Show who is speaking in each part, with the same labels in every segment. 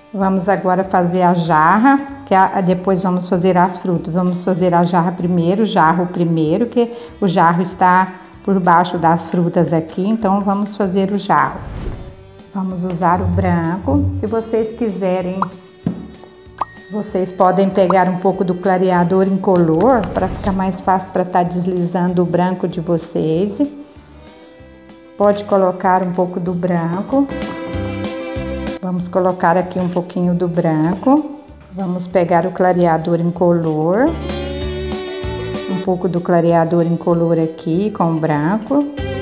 Speaker 1: Vamos agora fazer a jarra, depois vamos fazer as frutas. Vamos fazer a jarra primeiro, o jarro primeiro, que o jarro está por baixo das frutas aqui, então vamos fazer o jarro. Vamos usar o branco. Se vocês quiserem, vocês podem pegar um pouco do clareador incolor para ficar mais fácil para estar deslizando o branco de vocês. Pode colocar um pouco do branco. Vamos colocar aqui um pouquinho do branco. Vamos pegar o clareador incolor. Um pouco do clareador incolor aqui com o branco.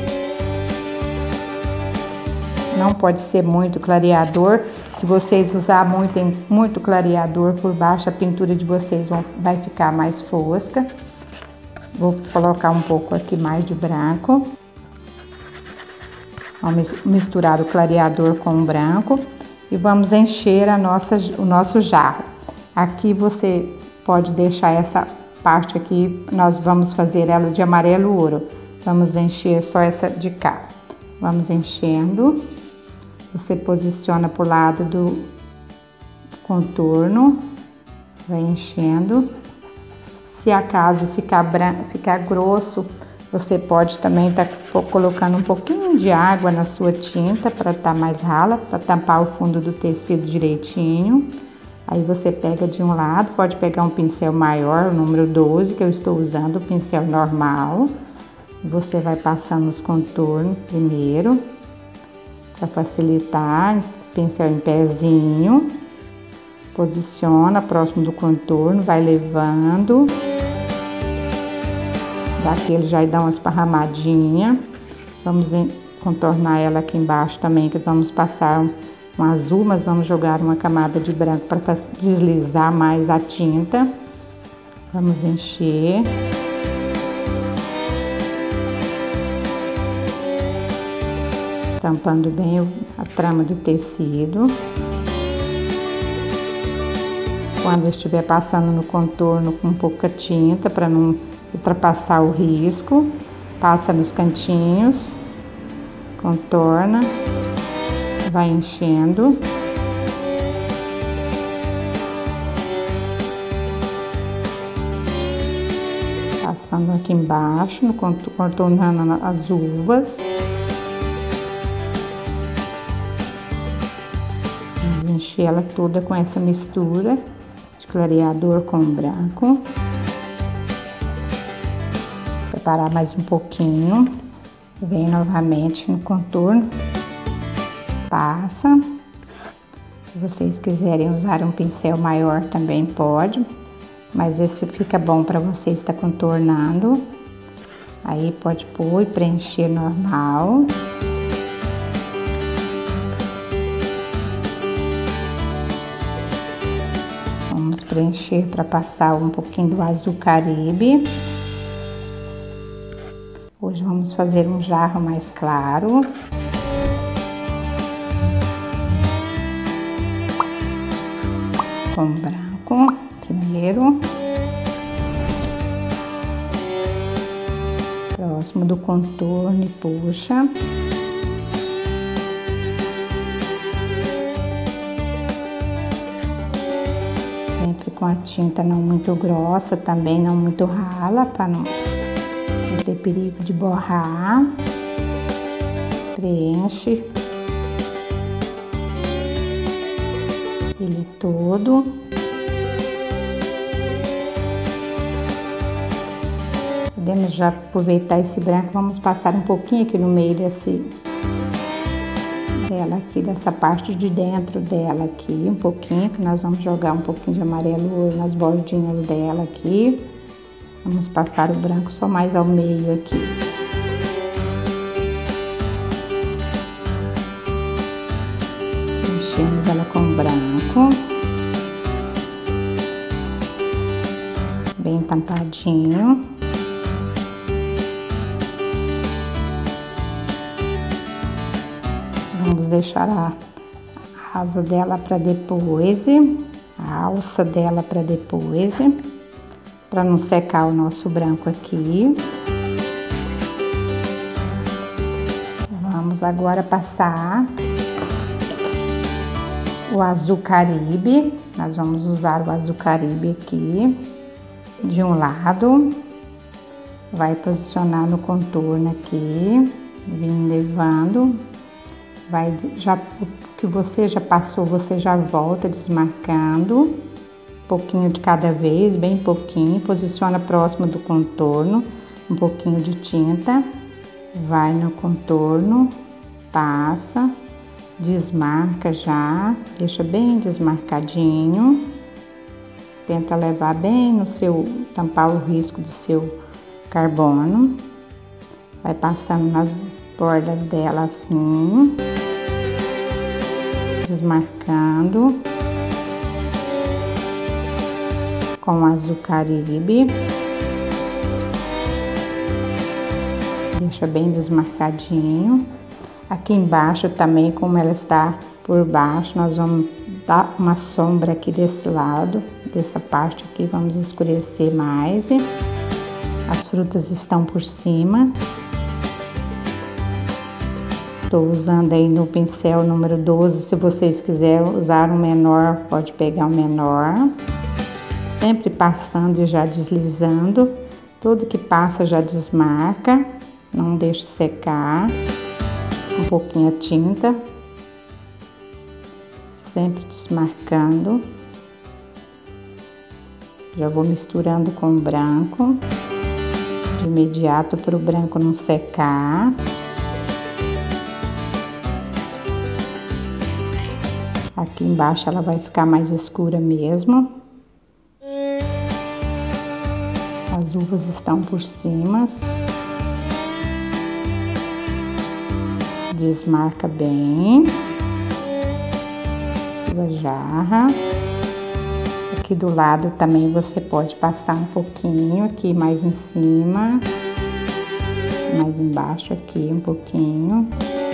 Speaker 1: Não pode ser muito clareador. Se vocês usar muito clareador por baixo, a pintura de vocês vai ficar mais fosca. Vou colocar um pouco aqui mais de branco. Vamos misturar o clareador com o branco e vamos encher o nosso jarro. Aqui você pode deixar essa parte aqui, nós vamos fazer ela de amarelo ouro. Vamos encher só essa de cá. Vamos enchendo. Você posiciona pro lado do contorno, vai enchendo. Se acaso ficar grosso, você pode também estar colocando um pouquinho de água na sua tinta para estar mais rala, para tampar o fundo do tecido direitinho. Aí você pega de um lado, pode pegar um pincel maior, o número 12, que eu estou usando, o pincel normal. Você vai passando os contornos primeiro, para facilitar, pincel em pezinho. Posiciona próximo do contorno, vai levando. Daqui ele já dá uma esparramadinha. Vamos contornar ela aqui embaixo também, que vamos passar um azul, mas vamos jogar uma camada de branco para deslizar mais a tinta. Vamos encher. Tampando bem a trama do tecido. Quando estiver passando no contorno com pouca tinta, para não ultrapassar o risco, passa nos cantinhos, contorna, vai enchendo. Passando aqui embaixo, contornando as uvas. Vamos encher ela toda com essa mistura de clareador com branco. Preparar mais um pouquinho. Vem novamente no contorno. Passa. Se vocês quiserem usar um pincel maior também pode, mas esse fica bom para você estar contornando. Aí pode pôr e preencher normal. Vamos preencher para passar um pouquinho do azul caribe. Hoje vamos fazer um jarro mais claro. Com branco primeiro. Próximo do contorno e puxa. Sempre com a tinta não muito grossa, também não muito rala, para não ter perigo de borrar. Preenche ele todo. Podemos já aproveitar esse branco, vamos passar um pouquinho aqui no meio dela aqui, dessa parte de dentro dela aqui, um pouquinho, que nós vamos jogar um pouquinho de amarelo nas bordinhas dela aqui. Vamos passar o branco só mais ao meio aqui. Enchemos ela com branco. Bem tampadinho. Vamos deixar a asa dela para depois, a alça dela para depois, para não secar o nosso branco aqui. Vamos agora passar o azul Caribe. Nós vamos usar o azul Caribe aqui de um lado, vai posicionar no contorno aqui, vem levando, vai já o que você já passou, você já volta desmarcando, um pouquinho de cada vez, bem pouquinho, posiciona próximo do contorno, um pouquinho de tinta, vai no contorno, passa, desmarca já, deixa bem desmarcadinho, tenta levar bem no seu, tampar o risco do seu carbono, vai passando nas bordas dela assim, desmarcando com o azul Caribe, deixa bem desmarcadinho. Aqui embaixo também, como ela está por baixo, nós vamos dar uma sombra aqui desse lado, dessa parte aqui, vamos escurecer mais. As frutas estão por cima. Estou usando aí no pincel número 12, se vocês quiserem usar um menor, pode pegar um menor. Sempre passando e já deslizando, tudo que passa já desmarca, não deixe secar. Um pouquinho a tinta, sempre desmarcando. Já vou misturando com o branco, de imediato para o branco não secar. Aqui embaixo ela vai ficar mais escura mesmo. As uvas estão por cima. Desmarca bem sua jarra. Aqui do lado também você pode passar um pouquinho, aqui mais em cima, mais embaixo aqui um pouquinho.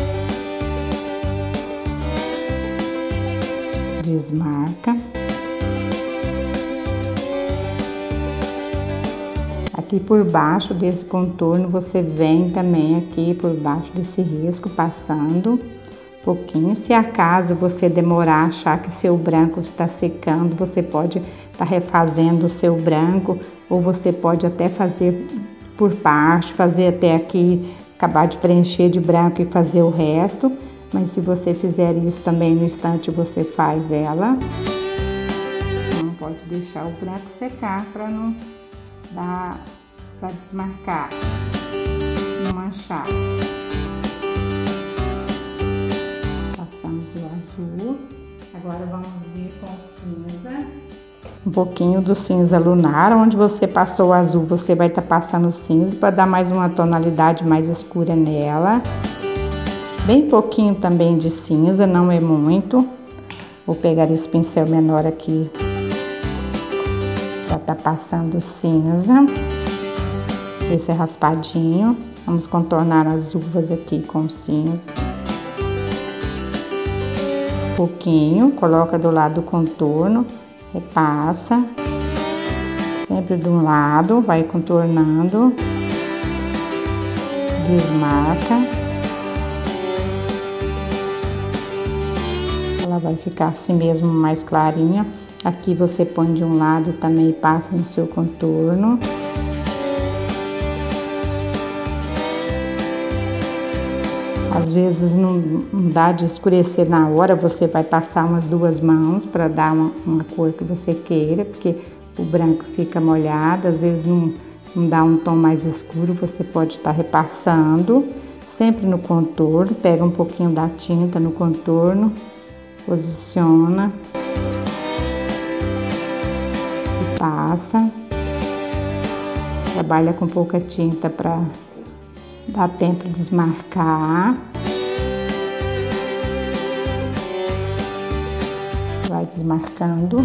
Speaker 1: Desmarca. Aqui por baixo desse contorno você vem também aqui por baixo desse risco, passando um pouquinho. Se acaso você demorar, achar que seu branco está secando, você pode estar refazendo o seu branco, ou você pode até fazer por baixo, fazer até aqui, acabar de preencher de branco e fazer o resto. Mas se você fizer isso também no instante, você faz ela. Não pode deixar o branco secar para não dar, para desmarcar, não manchar. Passamos o azul. Agora vamos vir com o cinza. Um pouquinho do cinza lunar, onde você passou o azul, você vai estar passando o cinza para dar mais uma tonalidade mais escura nela. Bem pouquinho também de cinza, não é muito. Vou pegar esse pincel menor aqui para estar passando o cinza. Esse é raspadinho. Vamos contornar as uvas aqui com cinza. Um pouquinho, coloca do lado do contorno, repassa. Sempre de um lado, vai contornando. Desmarca. Ela vai ficar assim mesmo, mais clarinha. Aqui você põe de um lado também e passa no seu contorno. Às vezes não dá de escurecer na hora, você vai passar umas duas mãos para dar uma cor que você queira, porque o branco fica molhado, às vezes não dá um tom mais escuro, você pode estar repassando, sempre no contorno, pega um pouquinho da tinta no contorno, posiciona e passa. Trabalha com pouca tinta para dar tempo de desmarcar. Vai desmarcando.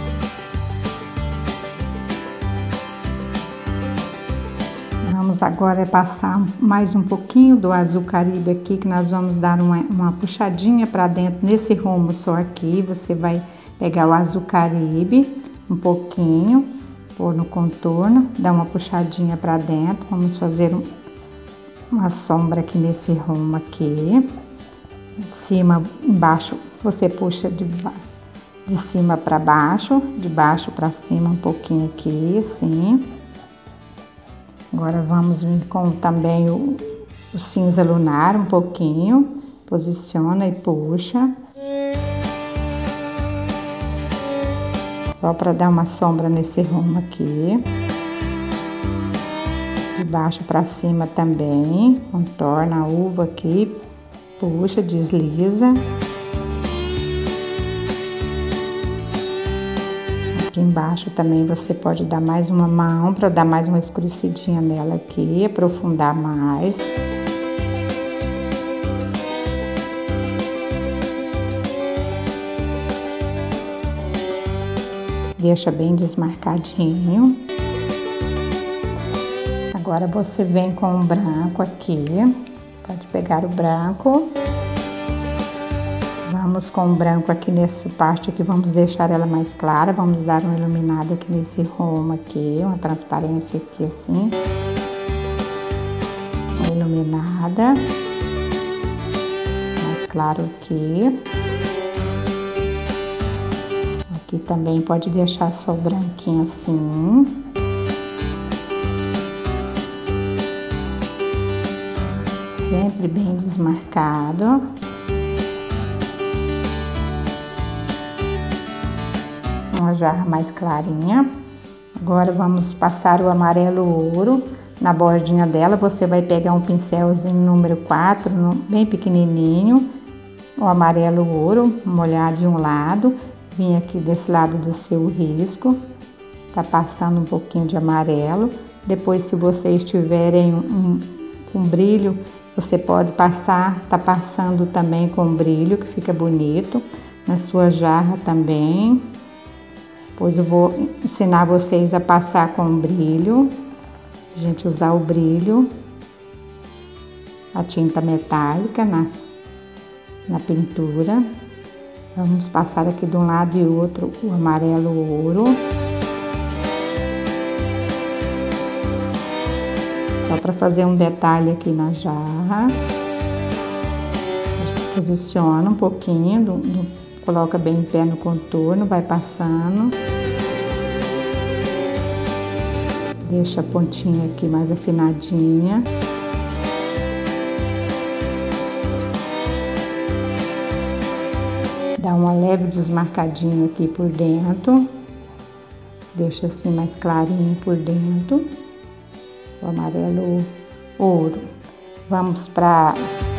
Speaker 1: Vamos agora passar mais um pouquinho do azul Caribe aqui, que nós vamos dar uma puxadinha para dentro nesse rumo só aqui. Você vai pegar o azul Caribe um pouquinho, pôr no contorno, dar uma puxadinha para dentro. Vamos fazer uma sombra aqui nesse rumo aqui, em cima, embaixo, você puxa de cima para baixo, de baixo para cima um pouquinho aqui, assim. Agora vamos vir com também o cinza lunar um pouquinho, posiciona e puxa. Só para dar uma sombra nesse rumo aqui. De baixo para cima também, contorna a uva aqui, puxa, desliza. Aqui embaixo também você pode dar mais uma mão para dar mais uma escurecidinha nela aqui, aprofundar mais. Deixa bem desmarcadinho. Agora você vem com o branco aqui, pode pegar o branco. Vamos com o branco aqui nessa parte aqui, vamos deixar ela mais clara, vamos dar uma iluminada aqui nesse rumo aqui, uma transparência aqui assim. Uma iluminada. Mais claro aqui. Aqui também pode deixar só o branquinho assim. Sempre bem desmarcado. Uma jarra mais clarinha. Agora vamos passar o amarelo ouro na bordinha dela. Você vai pegar um pincelzinho número 4, bem pequenininho, o amarelo ouro, molhar de um lado, vim aqui desse lado do seu risco, tá passando um pouquinho de amarelo. Depois, se vocês tiverem um brilho, você pode passar, tá passando também com brilho, que fica bonito, na sua jarra também. Depois eu vou ensinar vocês a passar com brilho, a gente usar o brilho, a tinta metálica na pintura. Vamos passar aqui de um lado e outro o amarelo ouro. Só para fazer um detalhe aqui na jarra. Posiciona um pouquinho, coloca bem em pé no contorno, vai passando. Deixa a pontinha aqui mais afinadinha. Dá uma leve desmarcadinha aqui por dentro. Deixa assim mais clarinho por dentro. O amarelo ouro. Vamos para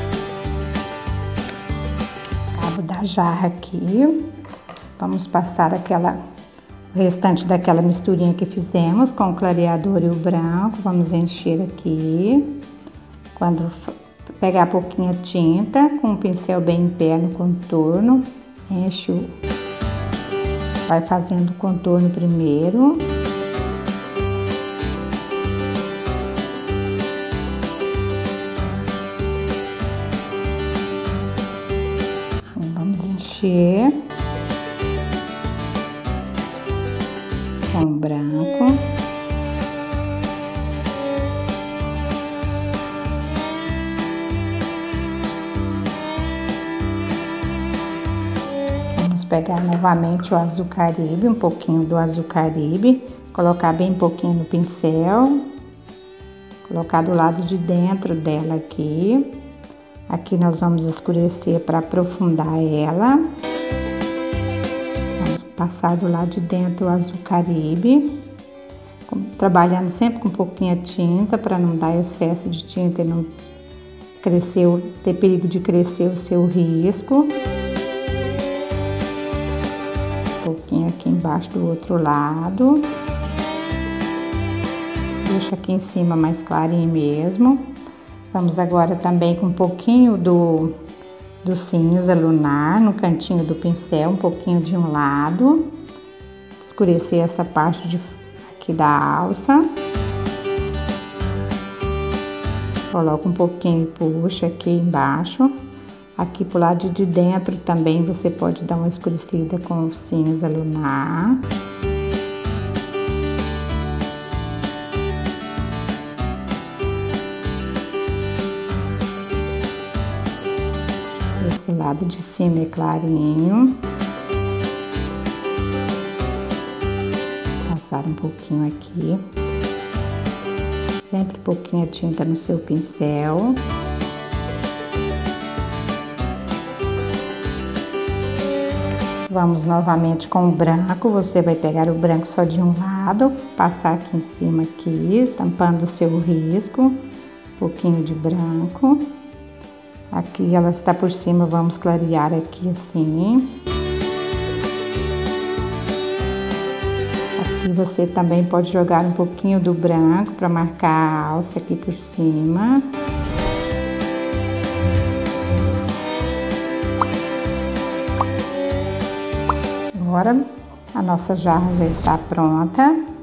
Speaker 1: cabo da jarra aqui. Vamos passar o restante daquela misturinha que fizemos com o clareador e o branco. Vamos encher aqui. Quando pegar pouquinha tinta, com o pincel bem em pé no contorno, enche vai fazendo o contorno primeiro. Vamos encher com o branco. Pegar novamente o azul caribe, um pouquinho do azul caribe, colocar bem pouquinho no pincel, colocar do lado de dentro dela aqui. Aqui nós vamos escurecer para aprofundar ela. Vamos passar do lado de dentro o azul caribe, trabalhando sempre com pouquinha tinta para não dar excesso de tinta e não ter perigo de crescer o seu risco. Pouquinho aqui embaixo do outro lado. Deixa aqui em cima mais clarinho mesmo. Vamos agora também com um pouquinho do cinza lunar no cantinho do pincel, um pouquinho de um lado. Escurecer essa parte aqui da alça. Coloca um pouquinho e puxa aqui embaixo. Aqui pro lado de dentro também você pode dar uma escurecida com o cinza lunar. Esse lado lado de cima é clarinho. Passar um pouquinho aqui. Sempre pouquinha tinta no seu pincel. Vamos novamente com o branco. Você vai pegar o branco só de um lado, passar aqui em cima aqui, tampando o seu risco. Um pouquinho de branco. Aqui ela está por cima, vamos clarear aqui assim. Aqui você também pode jogar um pouquinho do branco para marcar a alça aqui por cima. Agora a nossa jarra já está pronta.